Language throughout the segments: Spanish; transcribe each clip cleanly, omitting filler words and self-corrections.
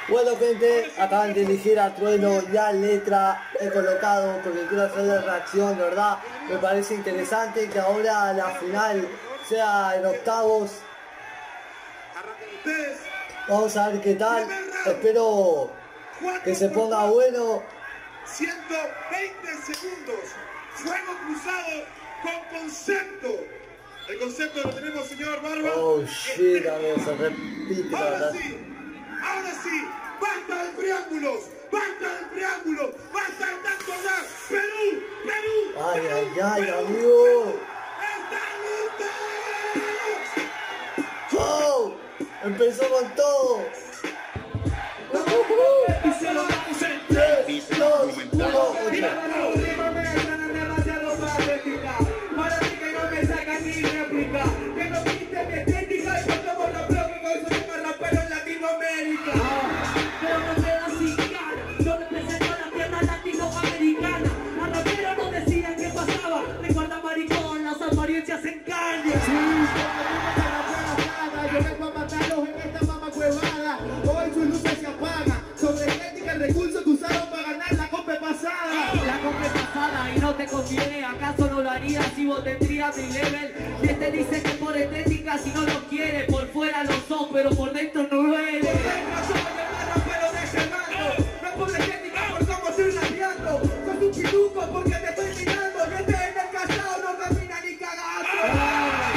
Bueno, gente, acaban de elegir a Trueno y a Letra. He colocado porque quiero hacerle reacción, de verdad. Me parece interesante que ahora la final sea en octavos. Vamos a ver qué tal. Espero que se ponga bueno. 120 segundos. Fuego cruzado con concepto. El concepto lo tenemos, señor Barba. Oh shit, amigo, se repite. Ahora sí, basta de triángulos, basta de tanto hablar. Perú, Perú. Ay, ay, ay, amigo. ¡Están listos! ¡Oh! Empezó con todo. Y se lo damos en 3, 2, 1, 8. Para ti que no me sacan ni réplica, que no viste mi estética y pasamos la bloque con eso que me rapero en Latinoamérica. Pero no queda sin cara, yo represento a la tierra latinoamericana. A rapero no decían qué pasaba, recuerda maricón, las apariencias engañan. Sí, yo vengo a matarlos en esta mamacuevada. Hoy sus luces se apagan, sobre estética el recurso que usaron para ganar la copa pasada. La copa pasada y no te conviene, ¿acaso no lo harías si vos tendrías mi level? Y este dice que por estética si no lo quiere, por fuera lo son, pero por dentro no duele. Por dentro soy el más rapero de ese mando, no por la estética, por cómo estoy rapeando. Sos un pituco porque te estoy mirando, que este en el casado no camina ni cagando.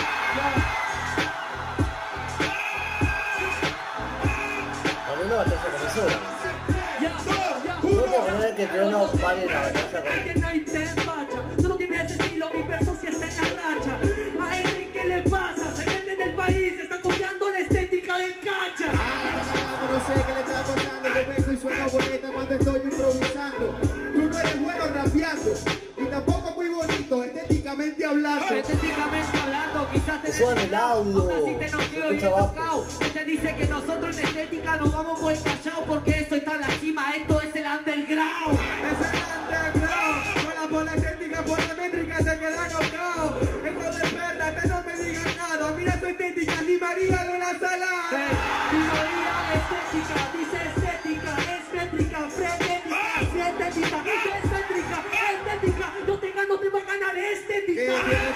A mí la batalla comenzó. No puedo creer que Trueno pare la batalla con... No hay despacha, solo tiene ese estilo, mi verso si está en la racha. A él, ¿qué le pasa? Se vende en el país, está copiando la estética del cacha. No sé qué le está pasando, yo vengo y sueno bonita cuando estoy improvisando. Tú no eres bueno rapeando, y tampoco muy bonito, estéticamente hablando. Estéticamente hablando, quizás te suena el audio. Aún así te noqueo y te tocao. Te dice que nosotros en estética nos vamos por el cachao, porque esto está en la cima, esto es el underground. Es el underground, por la estética, por la métrica se queda knockout. Esto de perra, te no me digas nada, mira tu estética, ni María de una sala. Ni María estética, dice estética, es métrica, frenética, estética, es métrica, estética, no te gano, te va a ganar estética.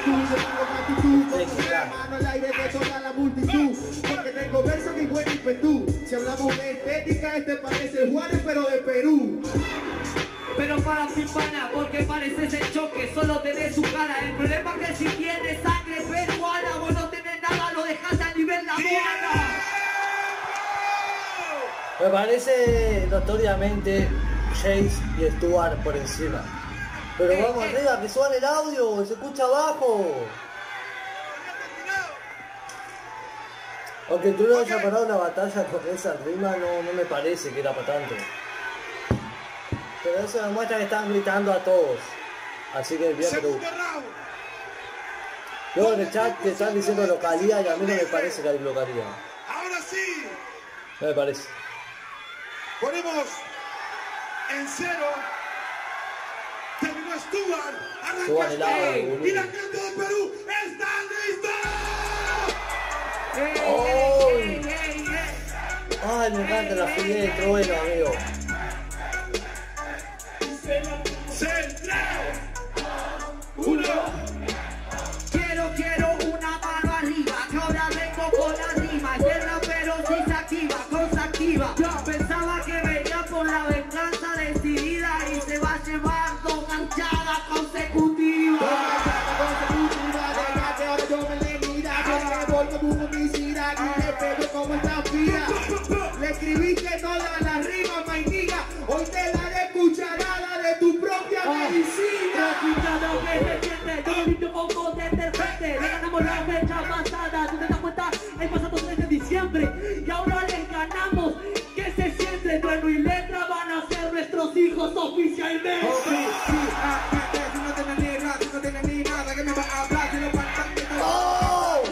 Mano al aire de toda la multitud, porque tengo versos que buen impetú. Si hablamos de estética, este parece Juárez, pero de Perú. Pero para ti, pana, porque pareces el choque, solo tenés su cara. El problema es que si tienes sangre peruana, vos no tenés nada, lo dejaste a nivel la aduana. Me parece notoriamente Chase y Stuart por encima. Pero vamos arriba, que suene el audio, se escucha abajo. Aunque tú no hayas parado una batalla con esa rima, no me parece que era para tanto. Pero eso demuestra que están gritando a todos. Así que bien Perú. Luego en el chat te están diciendo localía y a mí no me parece que hay localía. Ahora sí. No me parece. Ponemos en 0. Terminó Stuart. Suban el audio, Y boludo. la gente de Perú está lista. Ay, me encanta la filia de Trueno, amigo. Central. 1. Quiero una mano arriba, que ahora vengo con la rima. El rapero sí se activa, cosa activa. Yo pensaba que venía por la venganza decidida y se va a llevar 2 ganchadas consecutivas. 2 ganchadas consecutivas, deja que ahora yo me le mira. Yo me voy como un homicida y le pego como esta fila. Le escribiste todas las rimas, mainiga. Hoy te daré cucharada de tu propia medicina. Escuchando que se siente, yo lo limpio con voz desde el frente. Le ganamos la fecha pasada, tú te das cuenta, el pasado 3 de diciembre. Y ahora les ganamos, ¿qué se siente? Trueno y Letra van a ser nuestros hijos oficialmente. Si no tienes ni rap, si no tienes ni nada, que me vas a hablar, si lo cantantes no. ¡Oh!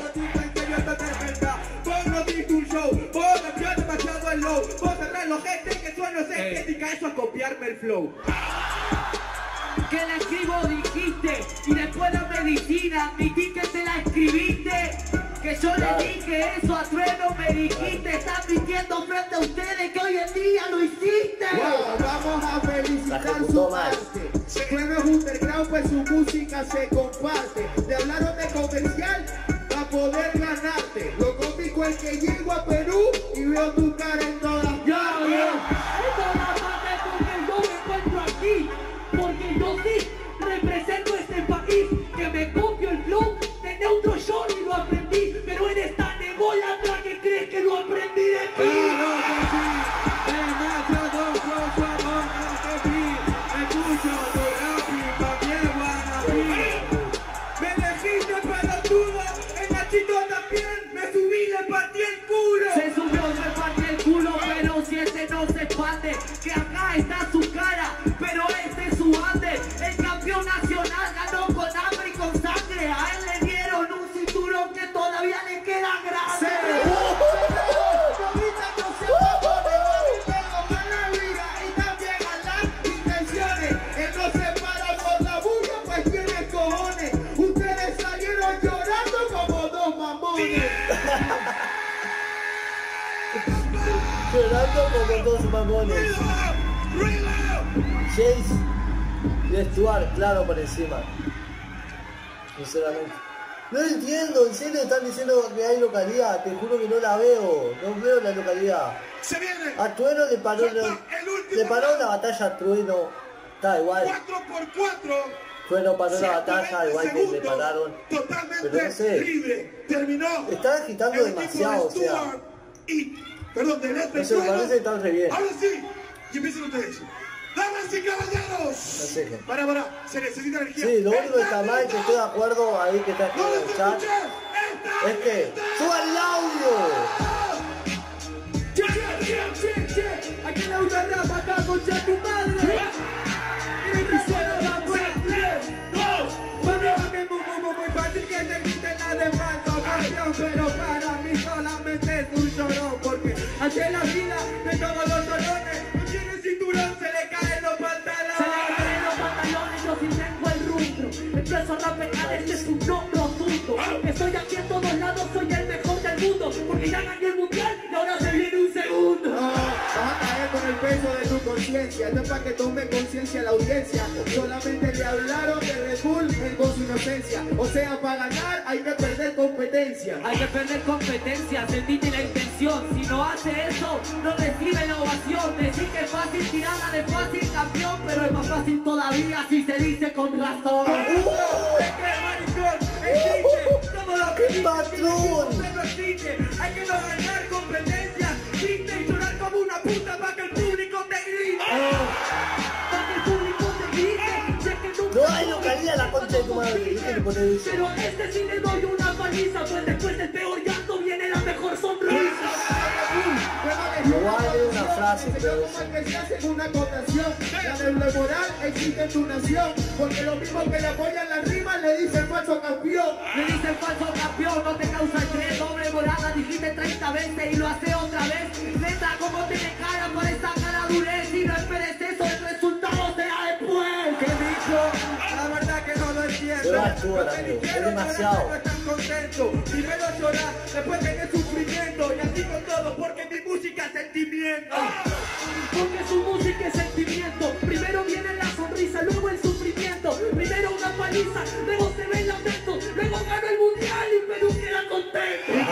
Vos no diste un show, vos cambiás demasiado el low. Vos cerrás los gente que sueno es estética, eso es copiarme el flow. Que la escribo dijiste, y después la medicina, admití que te la escribiste. Que yo le dije eso a Trueno, me dijiste, estás mintiendo frente a ustedes que hoy en día se comparte. Te hablaron de comercial a poder ganarte. Lo cómico es que llego a Perú y veo tu cara en todas partes. Esto es la parte porque yo me encuentro aquí. Porque yo sí represento este país. Que me copio el flow de Neutro Show y lo aprendí. Pero eres tan ególatra que crees que lo aprendí de ti. Se subió, me partí el culo, pero si ese no se expande, que acá está su cara, pero este es su ande. El campeón nacional ganó con hambre y con sangre. A él le dieron un cinturón que todavía le queda grande. Llorando como dos mamones. Chase y Stuart, claro, por encima. Sinceramente. No entiendo, en serio están diciendo que hay localidad. Te juro que no la veo. No veo la localidad. Se viene. A Trueno le paró la batalla a Trueno. Está igual. 4x4. Trueno paró la batalla, igual que le pararon. Totalmente pero no sé. libre. Terminó. Están agitando demasiado, o sea. Perdón, de No sé, me parece que están re bien. Ahora sí, y empiezan ustedes. ¡Damas y caballeros! No sé. Para, se necesita energía. Sí, lo único que está mal, que estoy de acuerdo ahí que está escribiendo en el chat, es que suban el audio. Che, ¿a quién le gusta el rap acá, concha de tu madre? Muy fácil que te quiten la demás ocasión, pero para mí solamente es un llorón, porque hacia la vida de todos los solones, no tiene cinturón, se le caen los pantalones. Se le caen los pantalones, yo sí tengo el rostro. Empiezo a rapear, este es un otro asunto. Estoy aquí en todos lados, soy el mejor del mundo, porque ya gané el mundial y ahora se viene un segundo. Vas a caer con el peso de tu conciencia. Esto es para que tome conciencia la audiencia. Solamente le hablaron de Red Bull con su inocencia. O sea, para ganar hay que perder competencia. Hay que perder competencia, sentiste la intención. Si no hace eso, no recibe la ovación. Decir que es fácil, tirada de fácil, campeón, pero es más fácil todavía si se dice con razón. Es que maricón, existe todo lo que ¡Qué patrón! no existe. Hay que no ganar competencia, triste y llorar como una puta para que el público te grite. Para que el público te grite, sé que nunca No hay localidad, la concha de tu madre. Dejen de poner eso. pero este sí le doy una paliza, pues después del peor llanto viene la mejor sonrisa. Igual es una frase, pero que se hace una acotación. La doble moral existe en tu nación, porque lo mismo que le apoyan las rimas le dicen falso campeón. Me dicen falso campeón, no te causa estrés. Doble morada, dijiste 30 veces y lo hace otra vez. Neta, como tiene cara para esa cara durez. Y no esperes eso, el resultado será después. ¿Qué dicho? La verdad que no lo entiendo. Se va a Stuart, amigo. Es demasiado. No están contentos. Primero llorar, después tener sufrimiento. Y así con todo, porque mi música es sentimiento. Porque su música es sentimiento. Primero viene la sonrisa, luego el sufrimiento. Primero una paliza, luego se ven lamentos. Luego gana el mundial y Perú queda contento.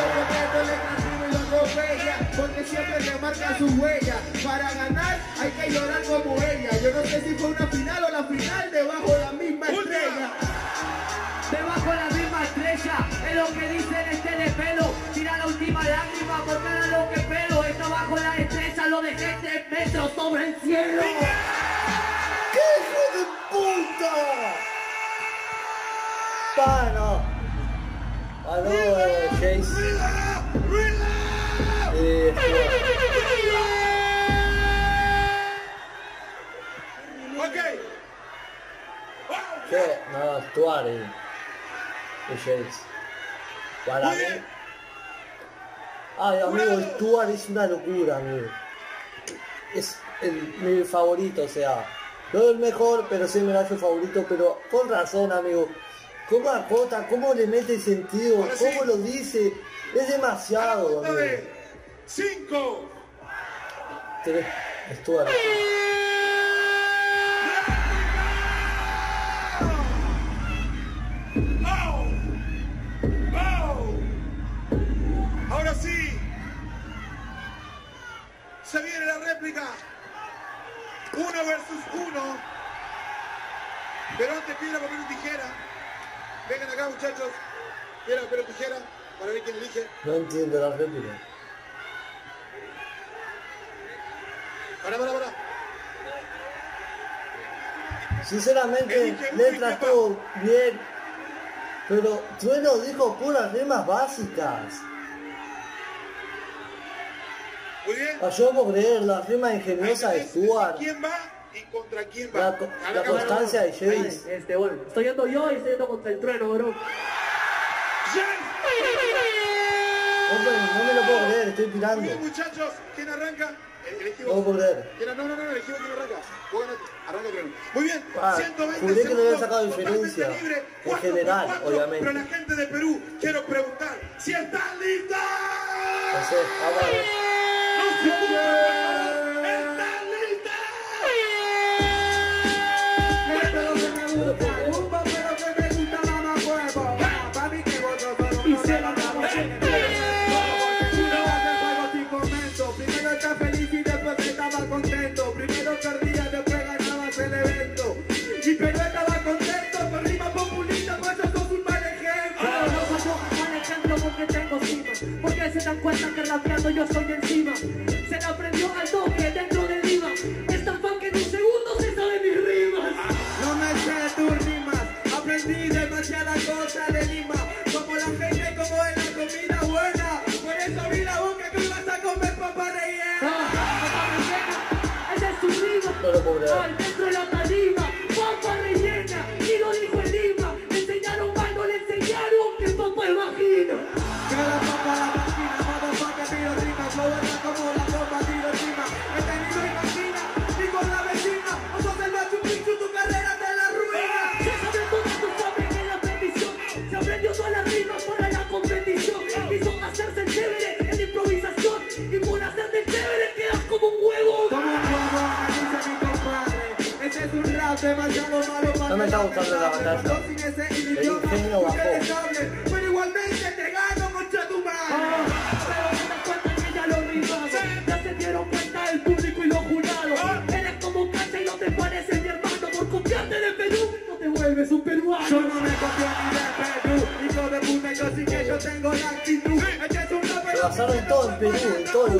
Porque siempre le marca su huella. Para ganar hay que llorar como ella. Yo no sé si fue una final o la final debajo de la misma estrella. Debajo de la misma estrella, es lo que dicen este de pelo. Tira la última lágrima por cada lo que pelo. Está bajo la estrella, lo dejé 3 metros sobre el cielo. ¡qué hijo de puta! ¡Pano! Aló, Chase. Ok. ¿Qué? No, Stuart y Chase. Para Muy mí. bien. Ay, amigo, Stuart es una locura, amigo. Es mi favorito, o sea. No el mejor, pero sí me da su favorito, pero con razón, amigo. ¿Cómo acota? ¿Cómo le mete sentido? Ahora sí. ¿Cómo lo dice? Es demasiado, amigo. 5. Stuart. ¡Oh! ¡Oh! Ahora sí. Se viene la réplica. 1 versus 1. Pero antes piedra, papel y tijera. Vengan acá, muchachos. Piedra, papel y tijera. Para ver quién elige. No entiendo la réplica. Para. Sinceramente, letras todo bien. Pero Trueno dijo puras rimas básicas. Muy bien. Yo puedo creer las rimas ingeniosas de Stuart. ¿Quién va y contra quién va? La constancia de Jace. Bueno, estoy yendo yo y estoy yendo contra el Trueno, bro. Hombre, no me lo puedo creer, estoy Muy tirando. bien, muchachos. ¿Quién arranca? Elegimos. No puedo creer. No, elegimos quién arranca. Vos ganate. Arranca Trueno. Muy bien. Ah, 120 juré que le había segundos, sacado totalmente diferencia. libre, En 4 general, por 4, obviamente. Pero la gente de Perú, quiero preguntar si están listos. No sé, vamos a ver. ¡No se ocupen, por favor! ¡Están listos! Pero que me gusta, rumba, pero que me gusta mamá huevo. Pa' mí que vos no solo Y no se te la lo damos damos en en el Primero hace juego sin comento. Primero estás feliz y después estaba contento. Primero perdías, después ganabas el evento. Y pero estaba contento con rima populista, pues eso sos un mal ejemplo. No pasó mal ejemplo porque tengo cima. Porque se dan cuenta que rapeando yo estoy encima. Se la aprendió al toque dentro de Lima. Es tan fan que en un segundo se sabe mis rimas. No me sé tus rimas, aprendí demasiadas cosas de Lima. Como la gente, como es la comida buena. Por eso abrí la boca que vas a comer papa rellena. Esa es tu rima. No lo puedo creer. Al dentro de la tarima, papa rellena. Y lo dijo en Lima. Le enseñaron mal, no le enseñaron que papa es vagina. Que la papa la máquina, motherfucker, tiro rimas. Lo buena como la bomba, tiro encima. He tenido imagina, digo la vecina. O sos el Machu Picchu, tu carrera te la ruina. Se sabe toda tu fábrica en la bendición. Se aprendió todas las rimas para la competición. Quiso hacerse el chévere en la improvisación. Y por hacerte el chévere quedas como un huevo. Como un huevo, analiza mi compadre. Ese es un rap demasiado malo para No me está gustando la batalla. Cuando sin ese idioma, ingenio bajó. ustedes hablen, pero igualmente te gano contra tu madre. Pero se dan cuenta que ya lo rimamos. Ya se dieron cuenta el público y los jurados. Eres como Cacha y no te pareces mi hermano. Por copiarte de Perú, no te vuelves un peruano. Yo no me copio ni de Perú, hijo de puta, yo sí que yo tengo la actitud. Este es un rapero. Se basaron en todo en Perú, en todo.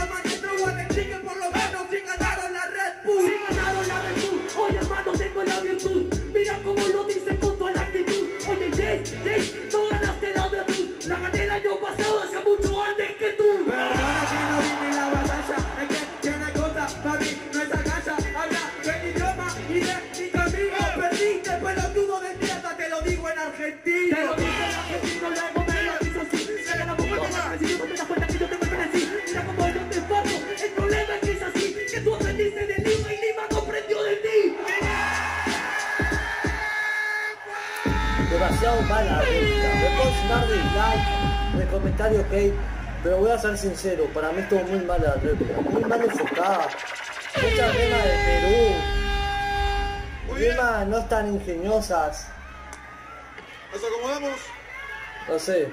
Por lo menos si ganaron la Red Bull. Si ganaron la virtud, oye hermano tengo la virtud. Mira cómo lo dice con toda la actitud. Oye Jace, no ganaste la virtud. La gané el año pasado, hace mucho antes que tú. Perdona que no vi ni la batalla, es que tiene cosas, para mí no es agalla. Habla del idioma y de mi camino. Perdiste, pelotudo de mierda, te lo digo en Te argentino. lo dije en argentino, luego me lo hizo así. Se la pongo en la presión, no te das cuenta que yo te pertenecí. Mira cómo yo te paso, el problema es que es así. Que tú aprendiste de Lima y Lima no aprendió de ti. Demasiado mala réplica. Me puedo llenar de like, de comentarios hate, pero voy a ser sincero, para mí estuvo muy mala la réplica, muy mal enfocada. Muchas rimas de Perú, Muy bien. rimas no tan ingeniosas, Nos acomodamos. no sé.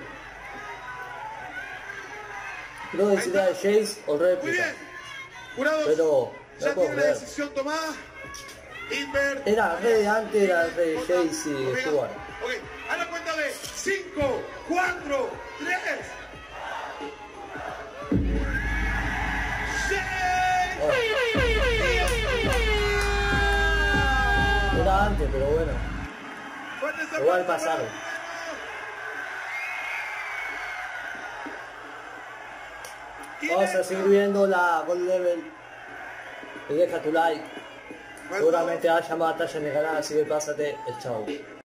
Creo que sería de Jace o Muy réplica, bien. Jurados, pero ya no puedo tiene la creer. decisión tomada. Inver. Era re de antes, era re de Jace y Omega. Stuart. Ok, a la cuenta de 5, 4, 3. Era antes, pero bueno. Igual pasaron. Vamos a seguir viendo la Gold Level. Y deja tu like. Seguramente haya más batalla en el canal, así que pásate el chau.